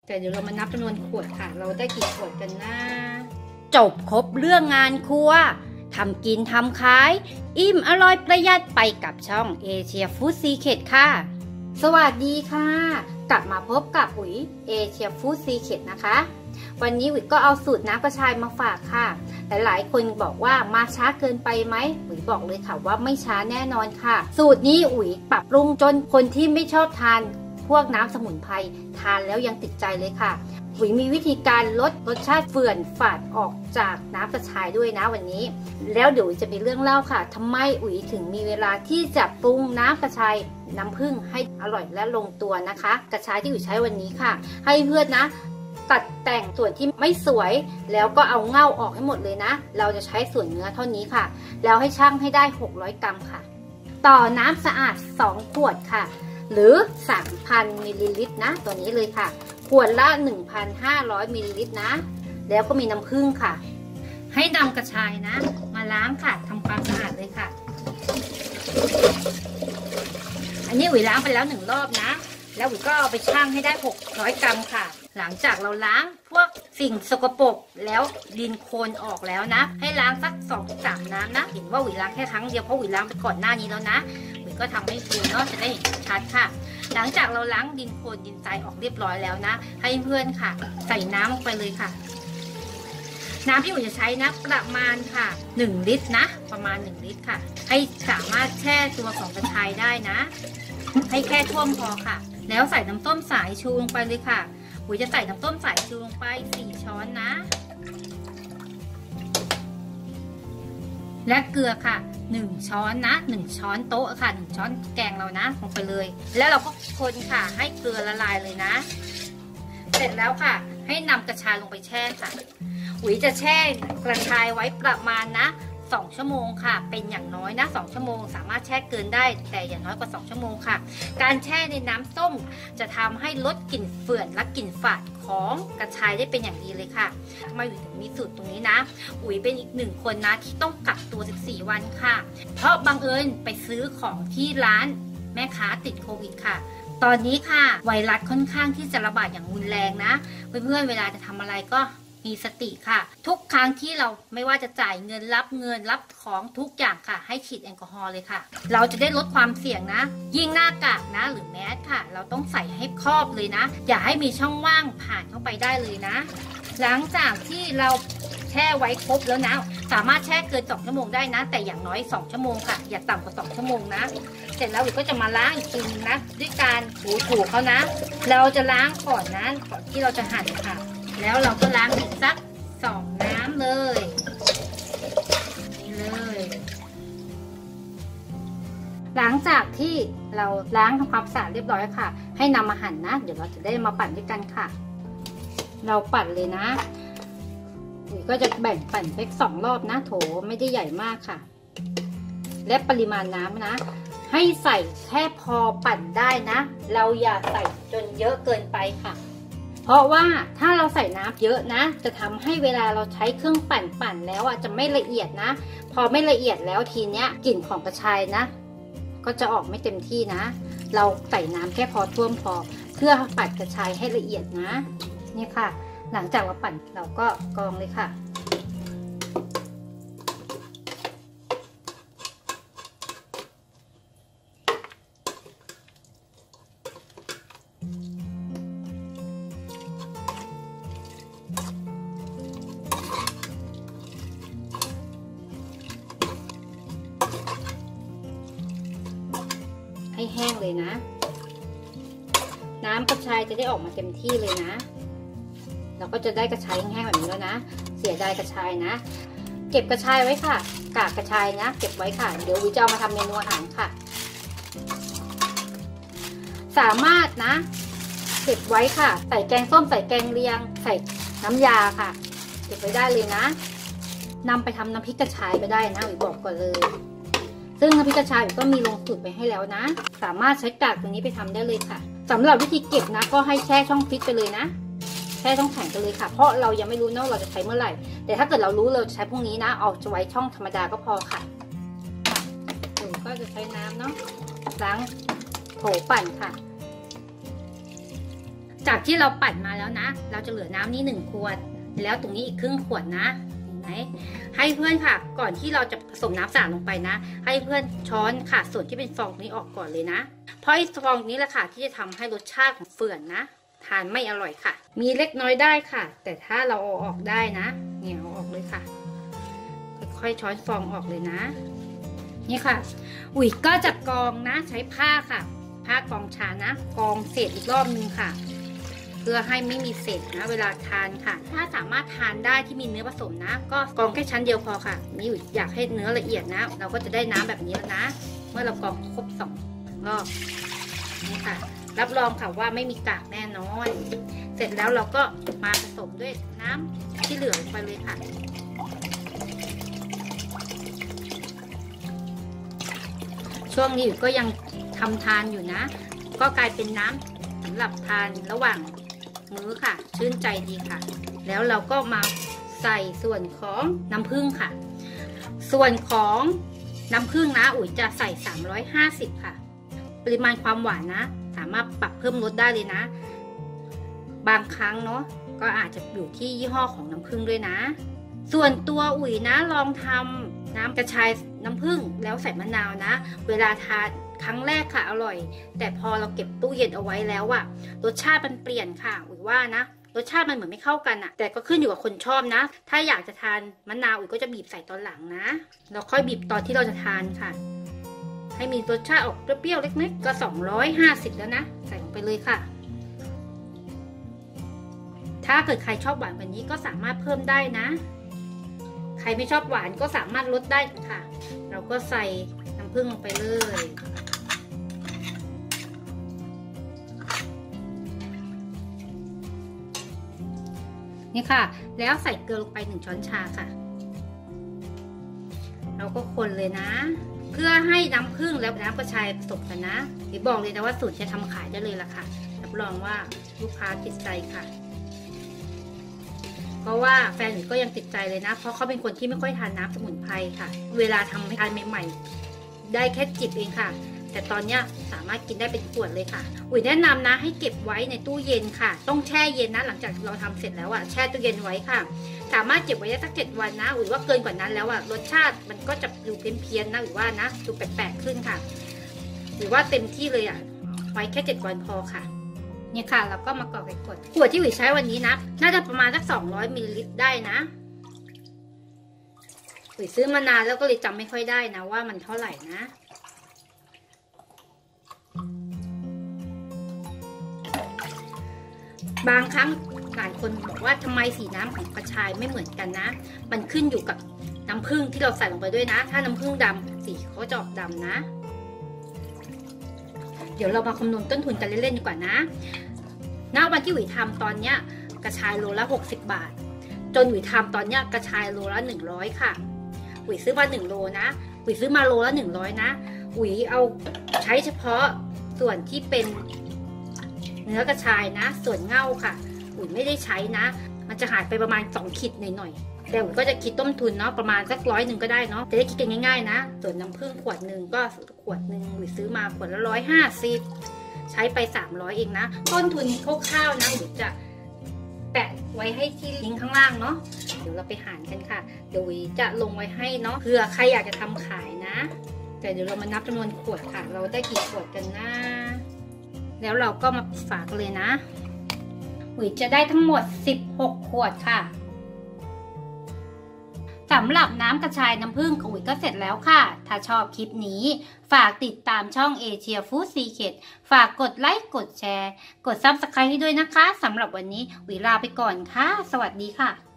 แต่เดี๋ยวเรามานับจำนวนขวดค่ะเราได้กี่ขวดกันนะจบครบเรื่องงานครัวทำกินทำขายอิ่มอร่อยประหยัดไปกับช่องเอเชียฟู้ดซีเคร็ตค่ะสวัสดีค่ะกลับมาพบกับอุ๋ยเอเชียฟู้ดซีเคร็ตนะคะวันนี้อุ๋ยก็เอาสูตรน้ำกระชายมาฝากค่ะแต่หลายคนบอกว่ามาช้าเกินไปไหมอุ๋ยบอกเลยค่ะว่าไม่ช้าแน่นอนค่ะสูตรนี้อุ๋ยปรับปรุงจนคนที่ไม่ชอบทานพวกน้ำสมุนไพรทานแล้วยังติดใจเลยค่ะอุ๋ยมีวิธีการลดรสชาติเฟื่อนฝาดออกจากน้ำกระชายด้วยนะวันนี้แล้วเดี๋ยวอุ๋ยจะมีเรื่องเล่าค่ะทำไมอุ๋ยถึงมีเวลาที่จะปรุงน้ำกระชายน้ำผึ้งให้อร่อยและลงตัวนะคะกระชายที่อุ๋ยใช้วันนี้ค่ะให้เพื่อนนะตัดแต่งส่วนที่ไม่สวยแล้วก็เอาเง่าออกให้หมดเลยนะเราจะใช้ส่วนเนื้อเท่านี้ค่ะแล้วให้ชั่งให้ได้600 กรัมค่ะต่อน้ำสะอาด2 ขวดค่ะหรือ 3,000 มิลลิลิตรนะตัวนี้เลยค่ะขวดละ 1,500 มิลลิลิตรนะแล้วก็มีน้ำผึ้งค่ะให้นำกระชายนะมาล้างค่ะทำความสะอาดเลยค่ะอันนี้อุ๋ยล้างไปแล้ว1 รอบนะแล้วอุ๋ยก็เอาไปชั่งให้ได้600 กรัมค่ะหลังจากเราล้างพวกสิ่งสกปรกแล้วดินโคลนออกแล้วนะให้ล้างสัก 2-3 น้ำนะเห็นว่าอุ๋ยล้างแค่ครั้งเดียวเพราะอุ๋ยล้างไปก่อนหน้านี้แล้วนะอุ๋ยก็ทำให้ดูเนาะจะได้เห็นชัดค่ะหลังจากเราล้างดินโคลนดินทรายออกเรียบร้อยแล้วนะให้เพื่อนค่ะใส่น้ำลงไปเลยค่ะน้ำที่อุ๋ยจะใช้นะประมาณค่ะ1 ลิตรนะประมาณ1 ลิตรค่ะให้สามารถแช่ตัวของกระชายได้นะให้แค่ท่วมพอค่ะแล้วใส่น้ำส้มสายชูลงไปเลยค่ะอุ๋ยจะใส่น้ำส้มสายชูลงไป4 ช้อนนะและเกลือค่ะ1 ช้อนนะ1 ช้อนโต๊ะค่ะ1 ช้อนแกงเรานะลงไปเลยแล้วเราก็คนค่ะให้เกลือละลายเลยนะเสร็จแล้วค่ะให้นำกระชายลงไปแช่ค่ะอุ๋ยจะแช่กระชายไว้ประมาณนะ2 ชั่วโมงค่ะเป็นอย่างน้อยนะ2 ชั่วโมงสามารถแช่เกินได้แต่อย่างน้อยกว่า2 ชั่วโมงค่ะการแช่ในน้ำส้มจะทำให้ลดกลิ่นเฟื่อนและกลิ่นฝาดของกระชายได้เป็นอย่างดีเลยค่ะทำไมอุ๋ยถึงมีสูตรตรงนี้นะอุ๋ยเป็นอีก1 คนนะที่ต้องกักตัว14 วันค่ะเพราะบังเอิญไปซื้อของที่ร้านแม่ค้าติดโควิดค่ะตอนนี้ค่ะไวรัสค่อนข้างที่จะระบาดอย่างรุนแรงนะเพื่อนๆเวลาจะทำอะไรก็มีสติค่ะทุกครั้งที่เราไม่ว่าจะจ่ายเงินรับของทุกอย่างค่ะให้ฉีดแอลกอฮอล์เลยค่ะเราจะได้ลดความเสี่ยงนะยิ่งหน้ากากนะหรือแมสค่ะเราต้องใส่ให้ครอบเลยนะอย่าให้มีช่องว่างผ่านเข้าไปได้เลยนะหลังจากที่เราแช่ไว้ครบแล้วนะสามารถแช่เกิน2 ชั่วโมงได้นะแต่อย่างน้อย2 ชั่วโมงค่ะอย่าต่ำกว่า2 ชั่วโมงนะเสร็จแล้วเราก็จะมาล้างอีกทีนึงนะด้วยการถูเขานะเราจะล้างก่อนนะก่อนที่เราจะหั่นค่ะแล้วเราก็ล้างอีกสัก2 น้ำเลยนี่เลยหลังจากที่เราล้างทำความสะอาดเรียบร้อยค่ะให้นำมาหั่นนะเดี๋ยวเราจะได้มาปั่นด้วยกันค่ะเราปั่นเลยนะก็จะแบ่งปั่นเป็น2 รอบนะโถไม่ได้ใหญ่มากค่ะและปริมาณน้ำนะให้ใส่แค่พอปั่นได้นะเราอย่าใส่จนเยอะเกินไปค่ะเพราะว่าถ้าเราใส่น้ำเยอะนะจะทำให้เวลาเราใช้เครื่องปั่นแล้วจะไม่ละเอียดนะพอไม่ละเอียดแล้วทีเนี้ยกลิ่นของกระชายนะก็จะออกไม่เต็มที่นะเราใส่น้ำแค่พอท่วมพอเพื่อปั่นกระชายให้ละเอียดนะนี่ค่ะหลังจากเราปั่นเราก็กรองเลยค่ะให้แห้งเลยนะน้ำกระชายจะได้ออกมาเต็มที่เลยนะเราก็จะได้กระชายแห้งๆแบบนี้แล้วนะเสียดายกระชายนะเก็บกระชายไว้ค่ะกากกระชายนะเก็บไว้ค่ะเดี๋ยววิจะเอามาทำเมนูอาหารค่ะสามารถนะเก็บไว้ค่ะใส่แกงส้มใส่แกงเลียงใส่น้ำยาค่ะเก็บไว้ได้เลยนะนำไปทำน้ำพริกกระชายไปได้นะวิบอกก่อนเลยซึ่งน้ำพริกกระชายก็มีลงสูตรไปให้แล้วนะสามารถใช้กากตรงนี้ไปทำได้เลยค่ะสำหรับวิธีเก็บนะก็ให้แช่ช่องฟรีซไปเลยนะแช่ช่องแข็งไปเลยค่ะเพราะเรายังไม่รู้นะเราจะใช้เมื่อไหร่แต่ถ้าเกิดเรารู้เราจะใช้พรุ่งนี้นะเอาจะไว้ช่องธรรมดาก็พอค่ะก็จะใช้น้ำเนาะล้างโถปั่นค่ะจากที่เราปั่นมาแล้วนะเราจะเหลือน้ำนี่1 ขวดแล้วตรงนี้อีกครึ่งขวดนะเห็นไหมให้เพื่อนค่ะก่อนที่เราจะผสมน้ำสะอาดลงไปนะให้เพื่อนช้อนค่ะส่วนที่เป็นฟองนี้ออกก่อนเลยนะเพราะไอ้ฟองนี้แหละค่ะที่จะทำให้รสชาติของเฟื่อนนะทานไม่อร่อยค่ะมีเล็กน้อยได้ค่ะแต่ถ้าเราเอาออกได้นะเนี่ยเอาออกเลยค่ะค่อยๆช้อนฟองออกเลยนะนี่ค่ะอุ๋ยก็จะกรองนะใช้ผ้าค่ะผ้ากรองชานะกรองเศษอีกรอบนึงค่ะเพื่อให้ไม่มีเศษนะเวลาทานค่ะถ้าสามารถทานได้ที่มีเนื้อผสมนะก็กรองแค่ชั้นเดียวพอค่ะนี่อุ๋ยอยากให้เนื้อละเอียดนะเราก็จะได้น้ำแบบนี้แล้วนะเมื่อเรากรองครบ2 รอบนี่ค่ะรับรองค่ะว่าไม่มีกากแน่นอนเสร็จแล้วเราก็มาผสมด้วยน้ำที่เหลือลงไปเลยค่ะช่วงนี้ก็ยังทำทานอยู่นะก็กลายเป็นน้ำสำหรับทานระหว่างมื้อค่ะชื่นใจดีค่ะแล้วเราก็มาใส่ส่วนของน้ำผึ้งค่ะส่วนของน้ำผึ้งนะอุ๋ยจะใส่350ค่ะปริมาณความหวานนะสามารถปรับเพิ่มลดได้เลยนะบางครั้งเนาะก็อาจจะอยู่ที่ยี่ห้อของน้ำผึ้งด้วยนะส่วนตัวอุ๋ยนะลองทำน้ำกระชายน้ำผึ้งแล้วใส่มะนาวนะเวลาทานครั้งแรกค่ะอร่อยแต่พอเราเก็บตู้เย็นเอาไว้แล้วอะรสชาติมันเปลี่ยนค่ะอุ๋ยว่านะรสชาติมันเหมือนไม่เข้ากันอะแต่ก็ขึ้นอยู่กับคนชอบนะถ้าอยากจะทานมะนาวอุ๋ยก็จะบีบใส่ตอนหลังนะเราค่อยบีบตอนที่เราจะทานค่ะให้มีรสชาติออกเปรี้ยวๆเล็กๆก็250แล้วนะใส่ลงไปเลยค่ะถ้าเกิดใครชอบหวานกว่านี้ก็สามารถเพิ่มได้นะใครไม่ชอบหวานก็สามารถลดได้ค่ะเราก็ใส่น้ำผึ้งลงไปเลยนี่ค่ะแล้วใส่เกลือลงไป1 ช้อนชาค่ะเราก็คนเลยนะเพื่อให้น้ำผึ้งและน้ำกระชายผสมกันนะที่บอกเลยนะว่าสูตรจะทำขายได้เลยล่ะค่ะรับรองว่าลูกค้าติดใจค่ะเพราะว่าแฟนหนูก็ยังติดใจเลยนะเพราะเขาเป็นคนที่ไม่ค่อยทานน้ำสมุนไพรค่ะเวลาทำให้ทานใหม่ๆได้แค่จิบเองค่ะแต่ตอนนี้สามารถกินได้เป็นขวดเลยค่ะอุ๋ยแนะนำนะให้เก็บไว้ในตู้เย็นค่ะต้องแช่เย็นนะหลังจากเราทำเสร็จแล้วอ่ะแช่ตู้เย็นไว้ค่ะสามารถเก็บไว้ได้สัก7 วันนะอุ๋ยว่าเกินกว่านั้นแล้วอ่ะรสชาติมันก็จะดูเพี้ยนๆนะหรือว่านะดูแปลกๆขึ้นค่ะหรือว่าเต็มที่เลยอ่ะไว้แค่7 วันพอค่ะเนี่ยค่ะแล้วก็มากรอกใส่ขวดที่อุ๋ยใช้วันนี้นะน่าจะประมาณสัก200 มิลลิลิตรได้นะอุ๋ยซื้อมานานแล้วก็เลยจำไม่ค่อยได้นะว่ามันเท่าไหร่นะบางครั้งหลายคนบอกว่าทำไมสีน้ำของกระชายไม่เหมือนกันนะมันขึ้นอยู่กับน้ำผึ้งที่เราใส่ลงไปด้วยนะถ้าน้ำผึ้งดำสีเขาจะออกดำนะเดี๋ยวเรามาคำนวณต้นทุนกันเล่นๆดีกว่านะณวันที่อุ๋ยทำตอนเนี้ยกระชายโลละ60 บาทจนอุ๋ยทำตอนเนี้ยกระชายโลละ100ค่ะอุ๋ยซื้อมา1 โลนะอุ๋ยซื้อมาโลละ100นะอุ๋ยเอาใช้เฉพาะส่วนที่เป็นเนื้อกระชายนะส่วนเง่าค่ะอุ๋ยไม่ได้ใช้นะมันจะหายไปประมาณ2 ขีดหน่อยๆแต่อุ๋ยก็จะคิดต้นทุนเนาะประมาณสัก100ก็ได้เนาะจะได้คิดกันง่ายๆนะส่วนน้ำผึ้งขวดหนึ่งก็ขวดหนึ่งอุ๋ยซื้อมาขวดละ150ใช้ไป300เองนะต้นทุนคร่าวๆนะอุ๋ยจะแปะไว้ให้ที่ลิงก์ข้างล่างเนาะเดี๋ยวเราไปหารกันค่ะเดี๋ยวอุ๋ยจะลงไว้ให้เนาะเผื่อใครอยากจะทำขายนะแต่เดี๋ยวเรามานับจำนวนขวดค่ะเราได้กี่ขวดกันนะแล้วเราก็มาฝากเลยนะอุ๋ยจะได้ทั้งหมด16 ขวดค่ะสำหรับน้ำกระชายน้ำผึ้งของอุ๋ยก็เสร็จแล้วค่ะถ้าชอบคลิปนี้ฝากติดตามช่องเอเชียฟู้ดซีเคร็ตฝากกดไลค์กดแชร์กด Subscribe ให้ด้วยนะคะสำหรับวันนี้อุ๋ยลาไปก่อนค่ะสวัสดีค่ะ